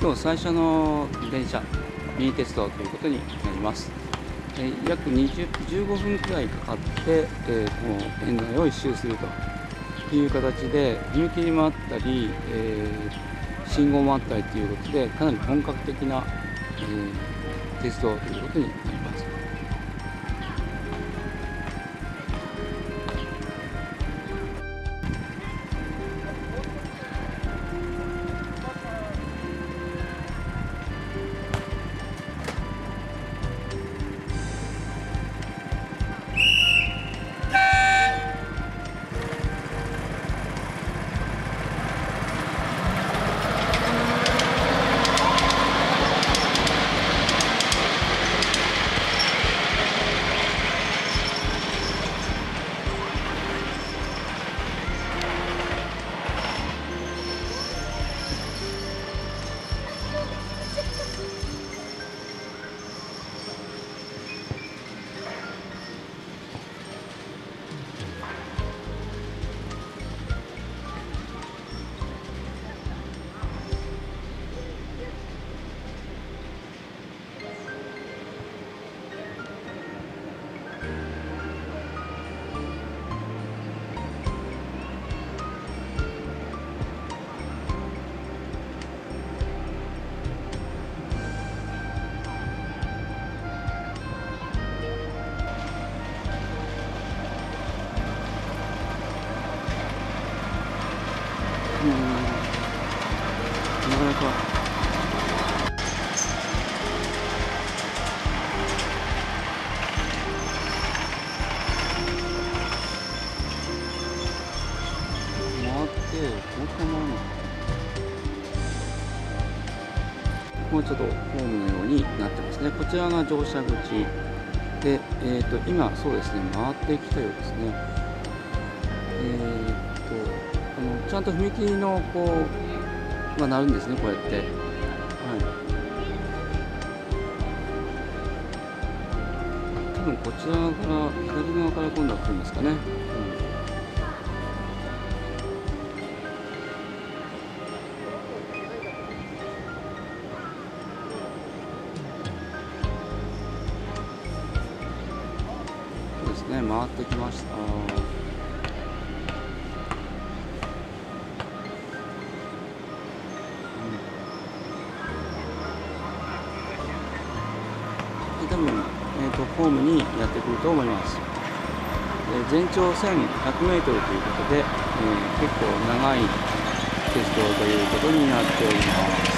今日最初の電車ミニ鉄道ということになります。約15分くらいかかって、この園内を一周するという形で、踏切もあったり、信号もあったりということで、かなり本格的な、鉄道ということになります。なかなか回ってもう一回回るのか。もうちょっとホームのようになってますね。こちらが乗車口で、今そうですね、回ってきたようですね。ちゃんと踏切のが鳴るんですね、こうやって。はい。多分こちら側から、左側から今度は来るんですかね。そうですね、回ってきました。多分、ホームにやってくると思います。全長1100メートルということで、結構長い鉄道ということになっております。